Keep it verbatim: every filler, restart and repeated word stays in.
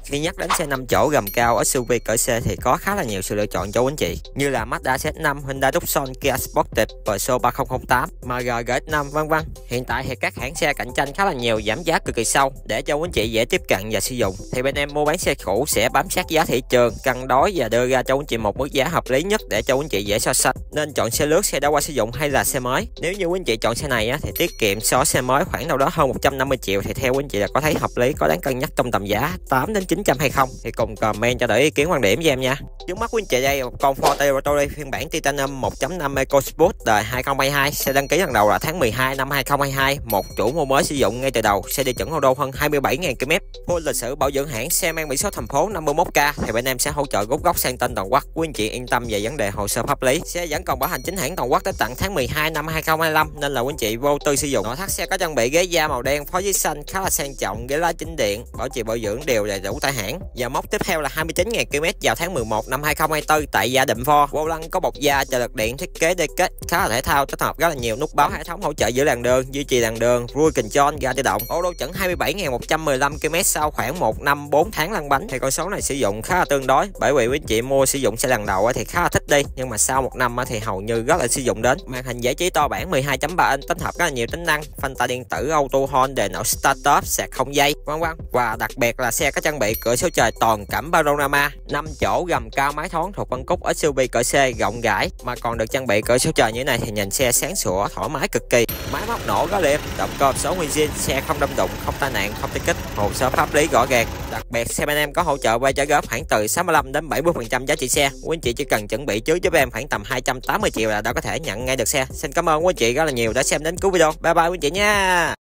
Khi nhắc đến xe năm chỗ gầm cao ét u vê cỡ C thì có khá là nhiều sự lựa chọn cho quý anh chị, như là Mazda C X năm, Hyundai Tucson, Kia Sportage, Peugeot ba không không tám, em giê giê ích năm vân vân. Hiện tại thì các hãng xe cạnh tranh khá là nhiều, giảm giá cực kỳ sâu để cho quý anh chị dễ tiếp cận và sử dụng. Thì bên em mua bán xe cũ sẽ bám sát giá thị trường, cân đối và đưa ra cho quý anh chị một mức giá hợp lý nhất để cho quý anh chị dễ so sánh. Nên chọn xe lướt, xe đã qua sử dụng hay là xe mới. Nếu như quý anh chị chọn xe này á, thì tiết kiệm so xe mới khoảng đâu đó hơn một trăm năm mươi triệu, thì theo quý anh chị là có thấy hợp lý, có đáng cân nhắc trong tầm giá tám đến chín trăm hay không? Thì cùng comment cho đỡ ý kiến quan điểm với em nha. Trước mắt quý anh chị đây là một con Ford Toyota phiên bản Titanium một chấm năm EcoSport đời hai không hai hai, xe đăng ký lần đầu là tháng mười hai năm hai không hai hai, một chủ mua mới sử dụng ngay từ đầu, xe đi chuẩn ô đô hơn hai mươi bảy nghìn ki lô mét. Full lịch sử bảo dưỡng hãng, xe mang biển số thành phố năm mươi mốt K, thì bên em sẽ hỗ trợ rút gốc sang tên toàn quốc. Quý anh chị yên tâm về vấn đề hồ sơ pháp lý. Xe vẫn còn bảo hành chính hãng toàn quốc tới tận tháng mười hai năm hai không hai lăm, nên là quý anh chị vô tư sử dụng. Nội thất xe có trang bị ghế da màu đen, phối giấy xanh khá là sang trọng, ghế lái chỉnh điện, bảo trì bảo dưỡng đều đầy đủ tại hãng. Và mốc tiếp theo là hai mươi chín nghìn ki lô mét vào tháng mười một năm hai không hai tư tại Gia Định Ford. Vô lăng có bọc da, trợ lực điện, thiết kế đề kết khá là thể thao, tích hợp rất là nhiều nút báo, hệ thống hỗ trợ giữ làn đường, duy trì làn đường, cruise control, ga tự động. Ô tô chuẩn hai mươi bảy nghìn một trăm mười lăm ki lô mét sau khoảng một năm bốn tháng lăn bánh. Thì con số này sử dụng khá là tương đối, bởi vì quý anh chị mua sử dụng xe lần đầu thì khá là thích đi, nhưng mà sau một năm thì hầu như rất là sử dụng đến. Màn hình giải trí to bản mười hai chấm ba inch, tích hợp rất là nhiều tính năng, phanh tay điện tử, auto hold, đèn nổ start stop, sạc không dây vân vân. Và đặc biệt là xe có trang bị cửa sổ trời toàn cảnh panorama, năm chỗ gầm cao mái thoáng thuộc phân khúc ét u vê cỡ C rộng rãi, mà còn được trang bị cửa sổ trời như thế này thì nhìn xe sáng sủa thoải mái cực kỳ. Máy móc nổ có liệp, động cơ hộp số nguyên zin, xe không đâm đụng, không tai nạn, không tiết kích, hồ sơ pháp lý rõ ràng. Đặc biệt xe bên em có hỗ trợ vay trả góp khoảng từ sáu mươi lăm đến bảy mươi phần trăm giá trị xe. Quý anh chị chỉ cần chuẩn bị trước giúp em khoảng tầm hai trăm tám mươi triệu là đã có thể nhận ngay được xe. Xin cảm ơn quý anh chị rất là nhiều đã xem đến cuối video. Bye bye quý anh chị nha.